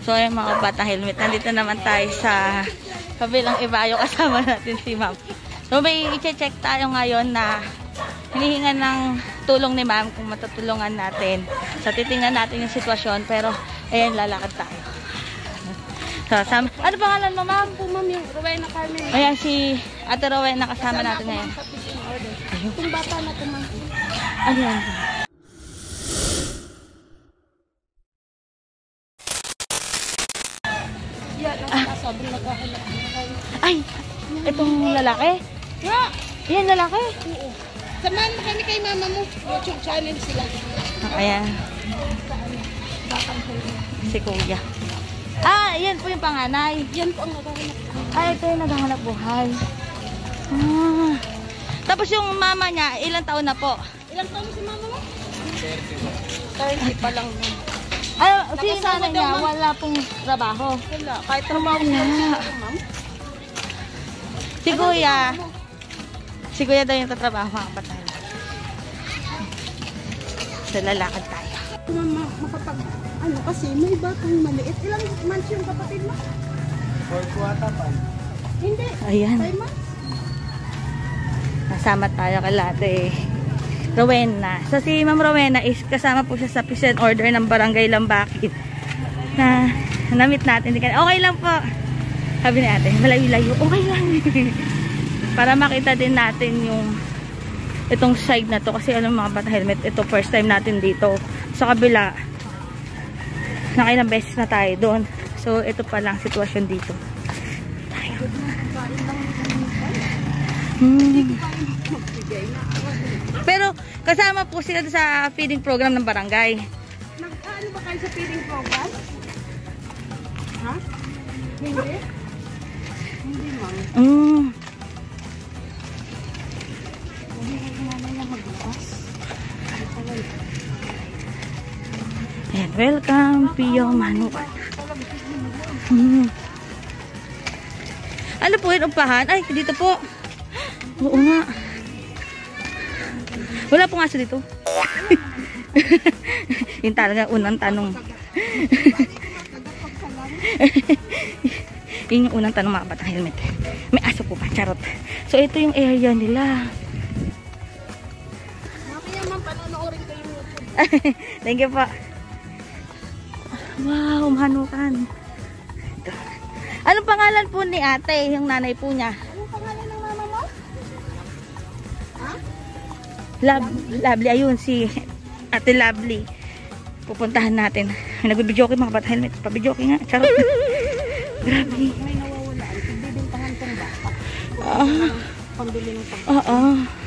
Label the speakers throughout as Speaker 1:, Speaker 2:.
Speaker 1: So ayun mga bata helmet, nandito naman tayo sa kabilang ibayo, kasama natin si ma'am. So may i-check tayo ngayon na hinihingan ng tulong ni ma'am kung matutulungan natin. So titingnan natin yung sitwasyon, pero ayan, lalakad tayo. So, ano pangalan mo ma'am?
Speaker 2: Po ma'am, yung Rowena Carmen.
Speaker 1: Ayan si Ate Rowena kasama natin ngayon.
Speaker 2: Itong bata na po ma'am.
Speaker 1: Ayan.
Speaker 2: Yan, ang sabi naghahanap.
Speaker 1: Ay, itong lalaki?
Speaker 2: Yeah.
Speaker 1: Yan, lalaki?
Speaker 2: Oo. Samahan mo kami kay mama mo. YouTube channel sila.
Speaker 1: Ayan. Si kuya. Ah, yan po yung panganay.
Speaker 2: Yan po ang naghahanap.
Speaker 1: Ay, ito yung naghahanap buhay. Ah. Tapos yung mama niya, ilang taon na po?
Speaker 2: Ilang taon si mama mo? 30 pa lang.
Speaker 1: Ay, si nanay niya, wala pong trabaho.
Speaker 2: Wala. Kahit trabaho niya, ma'am.
Speaker 1: Si kuya daw yung tatrabaho mga patay. So, lalakad tayo.
Speaker 2: Mama, makapag, ano kasi, may batang maliit. Ilang months yung kapatid mo?
Speaker 3: 4 kuwata pa.
Speaker 2: Hindi.
Speaker 1: Ayan.
Speaker 2: 5 months?
Speaker 1: Kasama tayo kay Ate Rowena. So, si Ma'am Rowena is kasama po siya sa peace and order ng Barangay Lambakin. Na, na-meet natin. Okay lang po. Sabi ni ate, malayo-layo. Okay lang. Para makita din natin yung itong side na to. Kasi alam mga bata helmet, ito first time natin dito. Sa kabila, nakailang beses na tayo doon. So, ito pa lang sitwasyon dito. Tayo. Pero, kasama po sila sa feeding program ng barangay.
Speaker 2: Nag-ano ba kayo sa feeding program? Ha? Hindi? Hindi, ma'am.
Speaker 1: Ayan, welcome, Pio Manukan. Ano po yun, umpahan? Ay, dito po. Oo nga. Wala pong aso dito. Yun talaga, unang tanong. Yun yung unang tanong mga batang helmet. May aso po ba? Charot. So, ito yung area nila.
Speaker 2: Mamaya, ma'am, panonoorin ko yung YouTube.
Speaker 1: Thank you po. Wow, manukan. Ito. Anong pangalan po ni ate, yung nanay po niya?
Speaker 2: Anong pangalan ng mama mo? Ha?
Speaker 1: Lovely, ayun si Ate Lovely. Pupuntahan natin. Nagbibidyoke mga bata helmet. Pabidyoke nga. Charot. Grabe.
Speaker 2: May nawawalaan. Bibintahan kong bata. Pambili ng pagkain.
Speaker 1: Oo.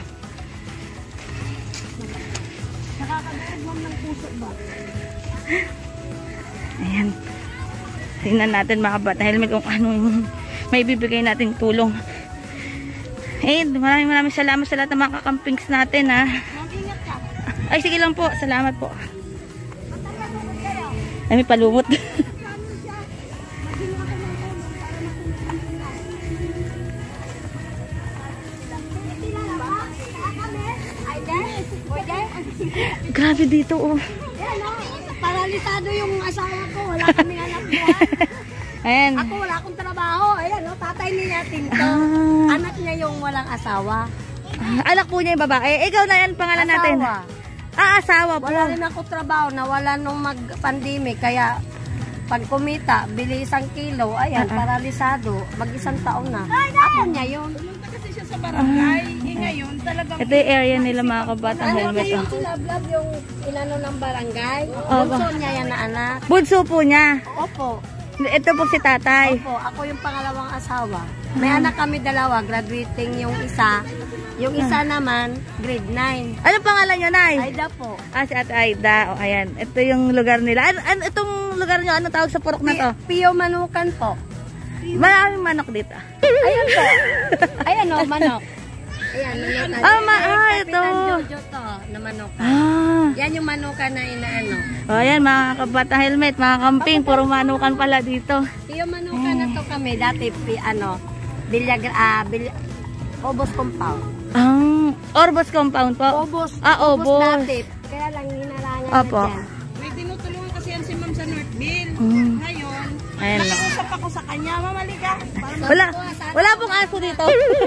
Speaker 2: Nakakagawag ma'am ng puso ba?
Speaker 1: Ayan. Tingnan natin mga bata helmet kung ano yung may bibigay nating tulong. Eh, maraming salamat sa lahat ng mga kakampings natin ha.
Speaker 2: Mag-ingat ka.
Speaker 1: Ay, sige lang po. Salamat po. Ay, may palumot. Grabe dito oh.
Speaker 2: Paralisado yung asawa ko. Wala kaming anak buhay.
Speaker 1: Ayan.
Speaker 2: Ako wala akong trabaho. Ayan, no, tatay niya Tinto. Anak niya yung walang asawa.
Speaker 1: Anak po niya yung babae. Ikaw na yan pangalan natin. Asawa po.
Speaker 2: Wala rin ako trabaho. Nawala nung mag-pandemic. Kaya pag kumita, bili 1 kilo. Ayan, paralisado. Mag-1 taon na. Ako niya yun. Pumunta kasi siya sa barangay. Ngayon, talagang...
Speaker 1: Ito yung area nila mga kabatang helmet.
Speaker 2: Yung sinablab yung inano ng barangay. Bunso niya yan na anak.
Speaker 1: Bunso po niya.
Speaker 2: Opo.
Speaker 1: Ito po si tatay.
Speaker 2: Opo, ako yung pangalawang asawa. May anak kami dalawa, graduating yung isa. Yung isa naman, grade 9.
Speaker 1: Anong pangalan niyo, Nay?
Speaker 2: Aida po.
Speaker 1: Si Ate Aida. O, ayan. Ito yung lugar nila. Itong lugar niyo, ano tawag sa purok na to?
Speaker 2: Pio Manukan po.
Speaker 1: Maraming manok dito.
Speaker 2: Ayan po. Ayan o, manok. Ayan, manok.
Speaker 1: Ito.
Speaker 2: Jojo to, na manukan. Yan yung manukan na inaano.
Speaker 1: O, ayan, mga kabata helmet, mga camping. Puro manukan pala dito.
Speaker 2: Pio Manukan na to kami. Dati, Obos compound.
Speaker 1: Orbos compound po.
Speaker 2: Obos.
Speaker 1: Obos.
Speaker 2: Obos dati. Kaya lang hinalangan na
Speaker 1: Opo.
Speaker 2: dyan.
Speaker 3: May tinutulungan kasi yan si ma'am sa Northville. Ngayon,
Speaker 2: Hanap ako sa kanya, mamaliga.
Speaker 1: Wala pong aso dito.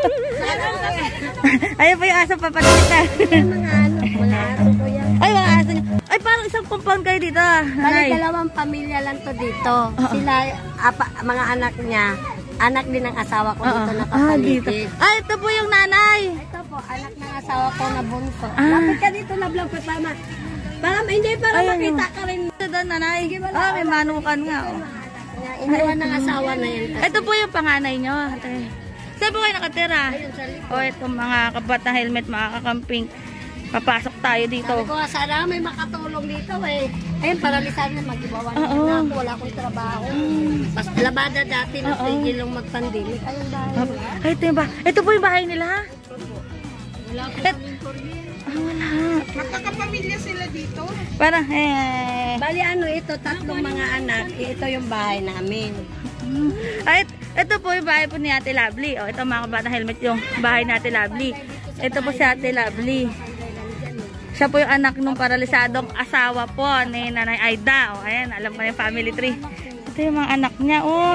Speaker 1: Ayun po yung aso papatita.
Speaker 2: Mga aso ko yan.
Speaker 1: Ay, mga aso niyo. Ay, parang isang compound kayo dito.
Speaker 2: Bali, dalawang pamilya lang to dito. Sila, mga anak niya, anak din ng asawa ko dito nakapaligid.
Speaker 1: Ay, ito po yung nanay.
Speaker 2: Ito po, anak ng asawa ko na bunso. Lapit ka dito na vlog ko sama. Para makita ka rin.
Speaker 1: Ito doon, nanay. May manukan nga.
Speaker 2: Iniwan ng asawa na yan.
Speaker 1: Ito po yung panganay nyo. Saan po kayo nakatira? O, itong mga kabatang helmet, mga kakamping. Papasok tayo dito.
Speaker 2: Sabi ko, sana may makatulong dito eh. Ayun, paralisan na mag-ibawan na ako. Wala akong trabaho. Pas labada dati, natigil yung mag-pandemic. Ayun dahil.
Speaker 1: Ay, ito po yung bahay nila, ha?
Speaker 2: Wala ko
Speaker 1: wala.
Speaker 2: Magkakapamilya sila dito.
Speaker 1: Parang,
Speaker 2: Bali ito, tatlong mga anak. Ito yung bahay namin.
Speaker 1: Ay, ito po yung bahay po ni Ate Lovely. O, ito mga kabatang helmet yung bahay ni Ate Lovely. Ito po si Ate Lovely. Siya po yung anak ng paralisadong asawa po ni Nanay Aida. O, ayan, alam ko yung family tree. Ito yung mga anak niya. Oh.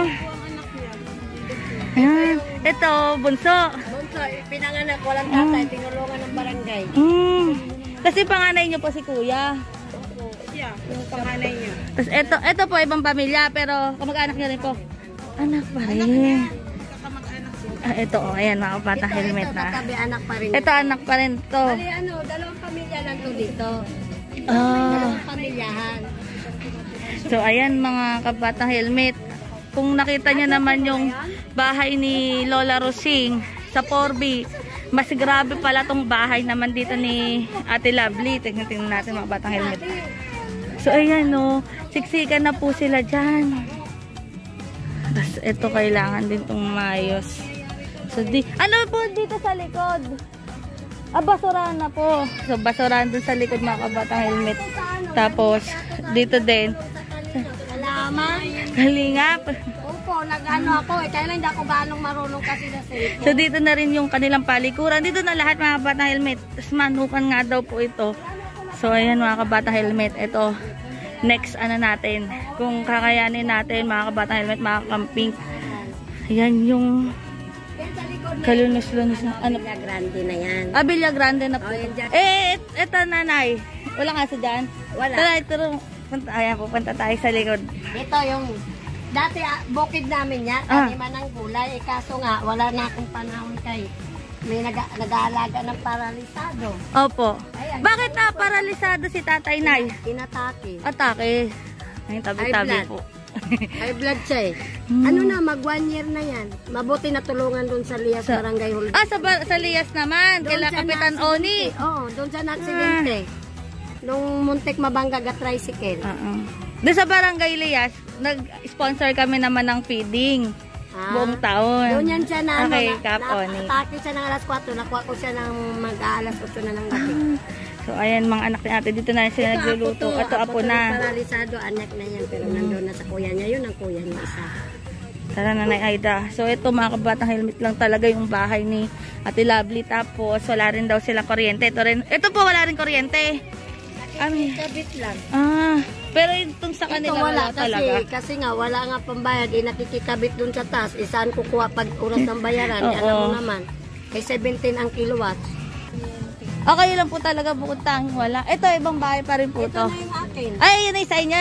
Speaker 1: Ayan. Ito, bunso.
Speaker 2: Bunso, pinanganak, walang tatay, tinulungan ng barangay.
Speaker 1: Kasi panganay niyo po si Kuya.
Speaker 2: Siya, yung panganay niya.
Speaker 1: Tapos ito po ibang pamilya, pero kamag-anak niya rin po. Anak pa rin. Ito, ayan, mga kabatang helmet na.
Speaker 2: Katabi, anak pa rin.
Speaker 1: Ito, anak pa rin to.
Speaker 2: Bali, dalawang pamilya lang to dito. Dalawang pamilyahan.
Speaker 1: So, ayan, mga kabatang helmet. Kung nakita niyo naman yung bahay ni Lola Rosing sa 4B, mas grabe pala tong bahay naman dito ni Ate Lovely. Tingnan natin mga batang helmet. So, ayan, no. Siksikan na po sila dyan. Tapos, ito kailangan din itong mayos. So, ano po dito sa likod? Basurahan na po. So, basurahan dun sa likod mga kabatang helmet. Tapos, dito din.
Speaker 2: Salamat.
Speaker 1: Kalingap.
Speaker 2: Opo, nag-ano ako eh. Kaya lang hindi ako ganong marunong kasi na cellphone.
Speaker 1: So, dito na rin yung kanilang palikuran. Dito na lahat mga kabatang helmet. Tapos, manukan nga daw po ito. So, ayan mga kabatang helmet. Ito, next ano natin. Kung kakayanin natin mga kabatang helmet, mga camping. Ayan yung kalunos-lunos na ano.
Speaker 2: Villa Grande na yan.
Speaker 1: Villa Grande na po. Ito nanay. Wala nga sa dyan?
Speaker 2: Wala.
Speaker 1: Tara, ayan, pupunta tayo sa likod.
Speaker 2: Ito yung, dati bukid namin yan, taniman ng gulay. Kaso nga, wala na akong panahon kay may nag-aalaga ng paralisado.
Speaker 1: Opo.
Speaker 2: Ayan.
Speaker 1: Bakit na paralisado si Tatay Nay?
Speaker 2: Inatake.
Speaker 1: Atake. Ay, tabi-tabi po.
Speaker 2: High blood siya eh. Ano na, mag 1 year na yan. Mabuti na tulungan doon sa Lias Barangay Hall.
Speaker 1: Sa Lias naman. Kaila Kapitan Oni.
Speaker 2: Oo, doon sa aksidente. Nung muntik mabangga tricycle.
Speaker 1: Doon sa Barangay Lias, nag-sponsor kami naman ng feeding. Buong taon.
Speaker 2: Doon yan siya na,
Speaker 1: na-atake
Speaker 2: siya ng alas 4. Nakuha ko siya ng mag-alas 8 na ng gabi.
Speaker 1: So, ayan mga anak ni ate. Dito na sila nagluluto. Ito, apo na.
Speaker 2: Paralisado, anak na yan. Pero nandun na sa kuya niya. Yun ang kuya niya isa.
Speaker 1: Tara, Nanay Aida. So, ito mga kabatang helmet lang talaga yung bahay ni Ate Lovely. Tapos, wala rin daw silang kuryente. Ito po, wala rin kuryente.
Speaker 2: Kabit lang.
Speaker 1: Pero itong sa kanila
Speaker 2: ito
Speaker 1: wala talaga.
Speaker 2: Kasi nga, wala nga pambayad. Nakikikabit dun sa taas. Saan kukuha pag oras ng bayaran? Alam mo naman. Kay 17 ang kilowatts.
Speaker 1: Okay lang po talaga bukod tanging wala. Ito, ibang bahay pa rin po to.
Speaker 2: Ito na yung akin.
Speaker 1: Ay, yun ay sa inyo.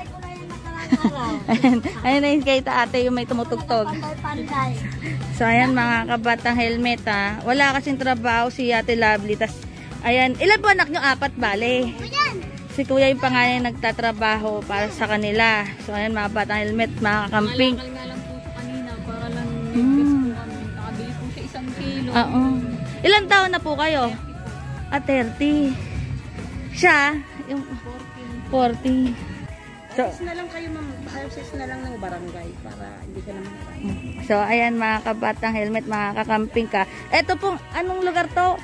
Speaker 1: Ayun na yung kay ate yung may tumutugtog. So, ayan mga kabatang helmet ha. Wala kasing trabaho si Ate Lovely. Tas, ayan, ilan po anak nyo? 4 bale. Si kuya yung pangalan nagtatrabaho para sa kanila. So, ayan mga batang helmet, mga kakamping.
Speaker 4: Malakal nga lang po sa kanina para lang request po kami. Nakabili po siya 1 kilo.
Speaker 1: Ilan taon na po kayo? 30. Siya, yung 40. So,
Speaker 2: na lang kayo access na lang ng barangay para hindi ka naman.
Speaker 1: So, ayan mga kabatang helmet, mga kakamping ka. Ito pong, anong lugar to?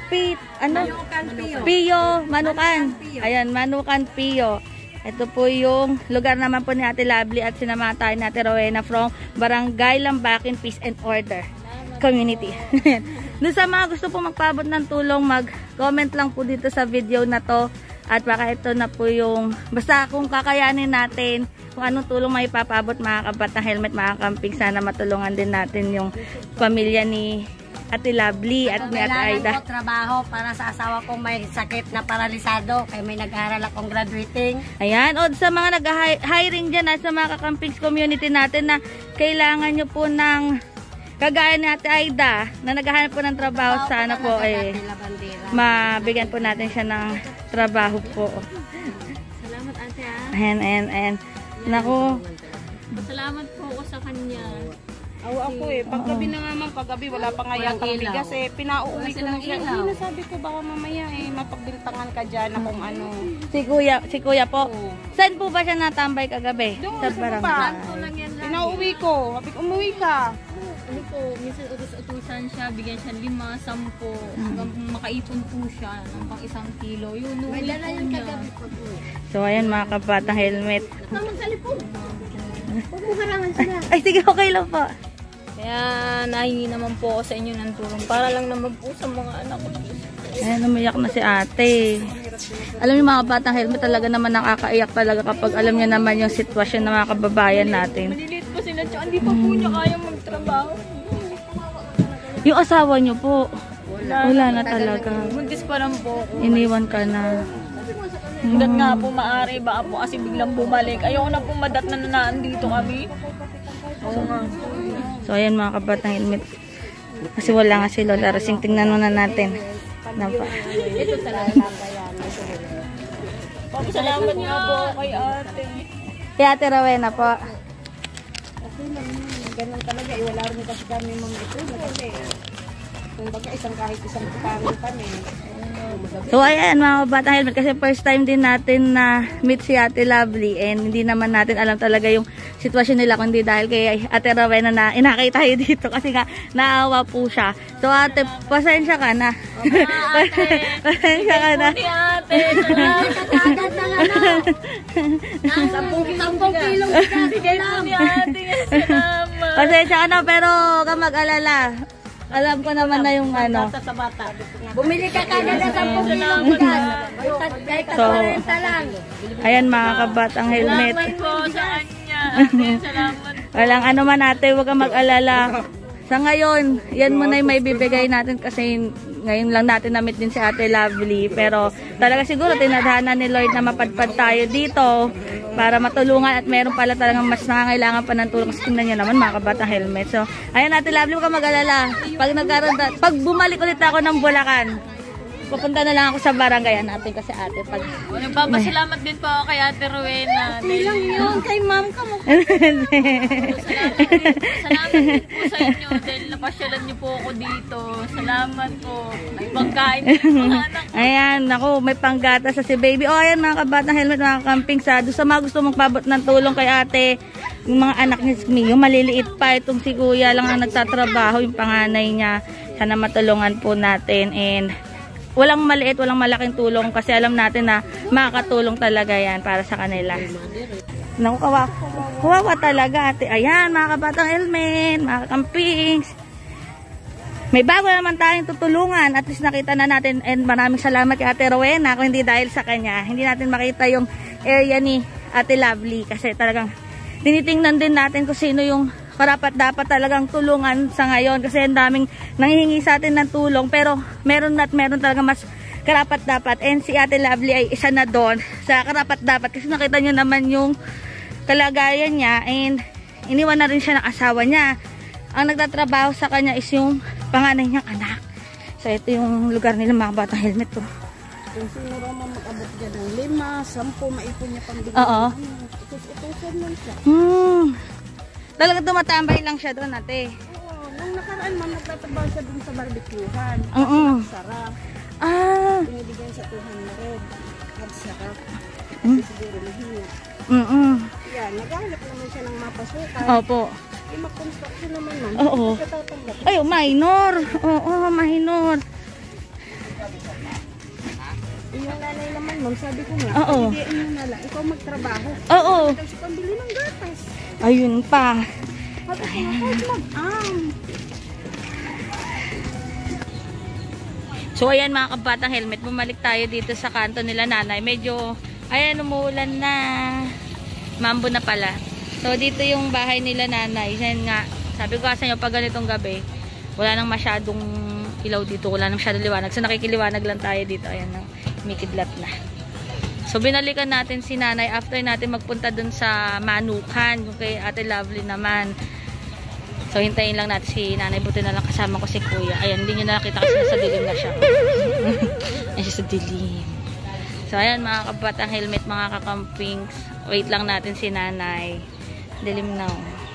Speaker 1: Pio, Manukan. Ayan, Manukan, Pio. Ito po yung lugar naman po ni Ate Lovely at sinamahan tayo ni Ate Rowena from Barangay Lambakin Peace and Order Community. Doon sa mga gusto po magpaabot ng tulong, mag-comment lang po dito sa video na to. At baka ito na po yung, basta kung kakayanin natin, kung anong tulong may papabot mga kabatang helmet, mga kamping, sana matulungan din natin yung pamilya ni Ate Lovely at ni Ate Aida.
Speaker 2: Kailangan ko trabaho para sa asawa ko may sakit na paralisado, kaya may nag-aaral akong graduating.
Speaker 1: Ayan, o sa mga nag-hiring dyan, sa mga kakampings community natin na kailangan nyo po ng kagaya ni Ate Aida na naghahanap po ng trabaho, sana po mabigyan po natin siya ng trabaho po.
Speaker 4: Salamat ate ah.
Speaker 1: Ayan. Naku.
Speaker 4: Salamat po ako sa kanya.
Speaker 5: Ako paggabi na naman, paggabi wala pa nga yatang bigas pinauuwi ko na siya. Uwi na, sabi ko baka mamaya mapagbintangan ka dyan na kung ano.
Speaker 1: Si kuya po. Saan po ba siya natambay kagabi?
Speaker 5: Doon
Speaker 1: Sa
Speaker 5: sa
Speaker 1: barangay.
Speaker 5: baba. Pinauuwi ko. Sabi ko, umuwi ka.
Speaker 4: Ano po, minsan utos-utusan siya, bigyan siya 5, 10, hanggang makaipon po siya ng pang 1 kilo. Yun,
Speaker 2: May
Speaker 4: uwi
Speaker 2: dala
Speaker 4: po
Speaker 2: yung
Speaker 4: niya.
Speaker 2: kagabi ko.
Speaker 1: So ayan mga kabatang helmet.
Speaker 2: Huwag mo harangan sila.
Speaker 1: Ay sige, okay lang po.
Speaker 4: Kaya nahingi naman po ako sa inyo ng tulong para lang naman po sa mga anak ko.
Speaker 1: Ayan, umiyak na si ate. Alam niyo mga batang helmet, talaga naman nakakaiyak talaga kapag alam niya naman yung sitwasyon ng mga kababayan natin.
Speaker 4: Maliliit po sila, tsaka hindi pa po niya kayang magtrabaho.
Speaker 1: Yung asawa niyo po, wala na talaga.
Speaker 4: Buntis pa lang po ako.
Speaker 1: Iniwan ka na.
Speaker 4: Hanggat nga po maaari, baka po kasi biglang bumalik. Ayoko na po madat na nandito kami. Oo nga.
Speaker 1: So ayan mga kabatang helmet. Kasi wala nga si Lola Rosing. Tingnan muna natin.
Speaker 2: Ito talaga yan.
Speaker 4: Salamat nga po kay ate.
Speaker 1: Kay Ate Rowena po.
Speaker 5: Ganun talaga, wala rin kasi kami mga ito. Kasi, kung baka kahit isang kupangin kami.
Speaker 1: So ayan mga kabatang helmet, kasi first time din natin na meet si Ate Lovely and hindi naman natin alam talaga yung sitwasyon nila, kundi dahil kay Ate Rowena na inakay tayo dito kasi nga naawa po siya. So ate, pasensya ka na. Pasensya ka na.
Speaker 4: Ate,
Speaker 2: Agad na lang 10 kilong bigas lang.
Speaker 4: ate, salamat.
Speaker 1: Pasensya ka na, pero huwag kang mag-alala. Alam ko naman na yung ano.
Speaker 5: Sa bata.
Speaker 2: Bumili ka kagad ng 10 kilong bigas. Kahit
Speaker 1: So,
Speaker 2: 40 lang.
Speaker 1: ayan mga kabatang helmet.
Speaker 4: Salamat po sa kanya. Ate, salamat.
Speaker 1: Walang ano man ate, huwag kang mag-alala. Sa ngayon, yan muna yung may bibigay natin kasi ngayon lang natin na-meet din si Ate Lovely. Pero talaga siguro tinadhana ni Lord na mapadpad tayo dito para matulungan at meron pala talagang mas nangangailangan pa ng tulong. Kasi tingnan nyo naman mga kabatang helmet. So, ayan Ate Lovely, huwag kang mag-alala. Pag bumalik ulit ako ng Bulacan, pupunta na lang ako sa barangay natin kasi ate pag
Speaker 4: Nagpapasalamat din po ako kay Ate Rowena.
Speaker 5: Ilang yun, kay ma'am ka mo.
Speaker 4: Salamat din po sa inyo dahil napasyalan niyo po ako dito. Salamat po. May pagkain din po mga anak.
Speaker 1: ayan, naku, may panggata sa si baby. O ayan mga kabatang helmet, mga camping sa doon sa mga gusto mong pabot ng tulong kay ate, yung mga anak niya, yung maliliit pa, itong si kuya lang ang nagtatrabaho, yung panganay niya, sana matulungan po natin. And walang maliit, walang malaking tulong kasi alam natin na makakatulong talaga yan para sa kanila. Naku, kawawa talaga ate. Ayan, mga kabatang helmet, mga campings. May bago naman tayong tutulungan. At least nakita na natin and maraming salamat kay Ate Rowena. Kung hindi dahil sa kanya, hindi natin makita yung area ni Ate Lovely. Kasi talagang tinitingnan din natin kung sino yung karapat-dapat talagang tulungan sa ngayon. Kasi ang daming nanghihingi sa atin ng tulong. Pero meron talaga mas karapat-dapat. And si Ate Lovely ay isa na doon sa karapat-dapat. Kasi nakita nyo naman yung kalagayan niya. And iniwan na rin siya ng asawa niya. Ang nagtatrabaho sa kanya is yung panganay niyang anak. So ito yung lugar nila mga batang helmet to.
Speaker 5: Kung sino raw mag-abot dyan ng 5, 10, maipon niya pang bigyan.
Speaker 1: Oo.
Speaker 5: Utos-utosan lang siya.
Speaker 1: Talaga tumatambay lang siya doon ate.
Speaker 5: Oo, nung nakaraan ma'am, nagtatrabaho siya dun sa barbecuehan.
Speaker 1: Oo.
Speaker 5: Sarap.
Speaker 1: Ah.
Speaker 5: Binibigyan sa 200. Nagsarap. Kasi siguro mahina. Yan, naghahanap naman siya ng mapasukan.
Speaker 1: Opo.
Speaker 5: Yung mag-construction naman ma'am.
Speaker 1: Oo.
Speaker 5: Katatanggap.
Speaker 1: Ay, minor. Oo, minor.
Speaker 5: Yung nanay naman ma'am, sabi ko nga,
Speaker 1: Oo.
Speaker 5: pagdiin mo na lang, ikaw magtrabaho.
Speaker 1: Oo.
Speaker 5: Daw siya pambili ng gatas.
Speaker 1: Ayun pa.
Speaker 5: Sabi ko nga, kahit mag-am.
Speaker 1: So ayan mga kabatang helmet, bumalik tayo dito sa kanto nila nanay. Medyo, ayan, umuulan na. Mambo na pala. So dito yung bahay nila nanay. Yan nga, sabi ko kasi nyo, pag ganitong gabi, wala nang masyadong ilaw dito, wala nang masyadong liwanag. So nakikiliwanag lang tayo dito. Ayan na, mikidlat na. So binalikan natin si nanay after natin magpunta dun sa Manukan, yung kay Ate Lovely naman. So hintayin lang natin si nanay, buti na lang kasama ko si kuya. Ayan, hindi nyo nakita kasi nasa dilim na siya. Ayan siya sa dilim. So ayan mga kabatang helmet, mga kakampings. Wait lang natin si nanay. Dilim na.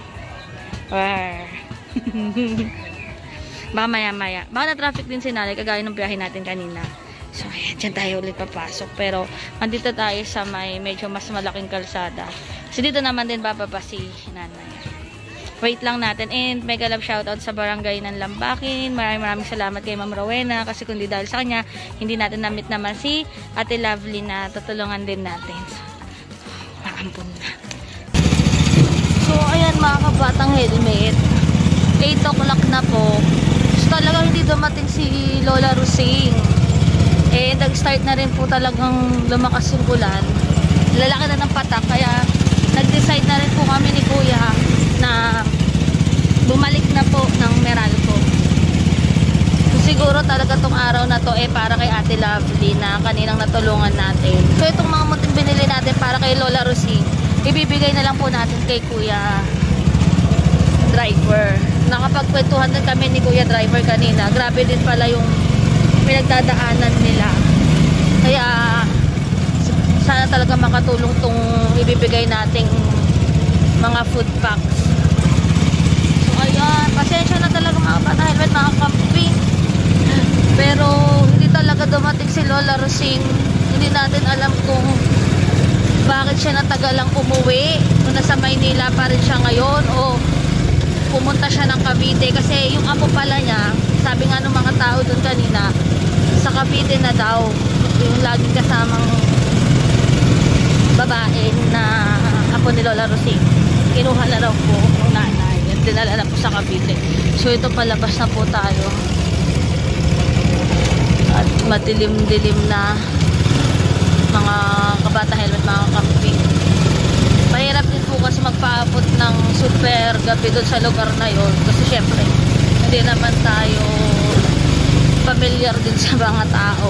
Speaker 1: Baka maya-maya. Baka na-traffic din si nanay, kagaya ng biyahe natin kanina. So, ayan, dyan tayo ulit papasok. Pero, andito tayo sa may medyo mas malaking kalsada. So, dito naman din bababa si nanay. Wait lang natin. And, mega love shoutout sa barangay ng Lambakin. Maraming salamat kay Ma'am Rowena. Kasi kung di dahil sa kanya, hindi natin namit naman si Ate Lovely na tutulungan din natin. So, makampun na. So, ayan mga kabatang helmet. 8 o'clock na po. So, talagang hindi dumating si Lola Rosing. Eh, nag-start na rin po talagang lumakas yung ulan. Lalaki na ng patak. Kaya, nag-decide na rin po kami ni Kuya na bumalik na po ng Meralco. So, siguro talaga tong araw na to para kay Ate Lovely na kaninang natulungan natin. So, itong mga muting binili natin para kay Lola Rosing, ibibigay na lang po natin kay Kuya Driver. Nakapagkwentuhan din kami ni Kuya Driver kanina. Grabe din pala yung pinagdadaanan nila. Kaya sana talaga makatulong tong ibibigay nating mga food packs. So ayan, pasensya na talaga mga bata helmet, mga camping. Pero hindi talaga dumating si Lola Rosing. Hindi natin alam kung bakit siya natagalang umuwi. Kung nasa Maynila pa rin siya ngayon o pumunta siya ng Cavite. Kasi yung apo pala niya, sabi nga ng mga tao doon kanina, sa Cavite na daw. Yung laging kasamang babae na apo ni Lola Rosing. Kinuha na raw po ng nanay at dinala na po sa Cavite. So ito palabas na po tayo. At madilim-dilim na mga kabata helmet, mga camping. Mahirap din po kasi magpaabot ng super gabi doon sa lugar na yon. Kasi syempre, hindi naman tayo familiar din sa mga tao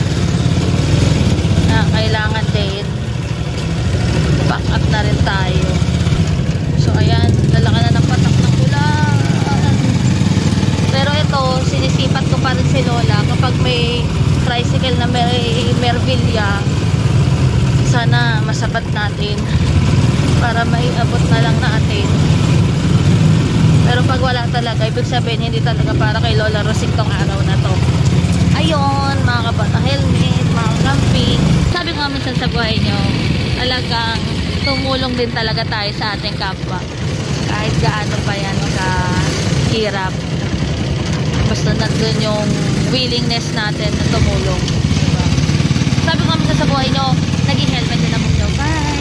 Speaker 1: na kailangan din back up na rin tayo. So ayan, lalaki na ng patak ng ulan. Pero ito, sinisipat ko pa rin si Lola kapag may tricycle na may Mervilla, sana masapat natin para maiabot na lang natin. Pero pag wala talaga, ibig sabihin hindi talaga para kay Lola Rosing tong araw na to. Ayun, mga kabata helmet, mga camping. Sabi ko nga minsan sa buhay nyo, talagang tumulong din talaga tayo sa ating kapwa. Kahit gaano pa yan kahirap. Basta nandun yung willingness natin na tumulong. Diba? Sabi ko nga minsan sa buhay nyo, naging helmet din ang mundo. Bye!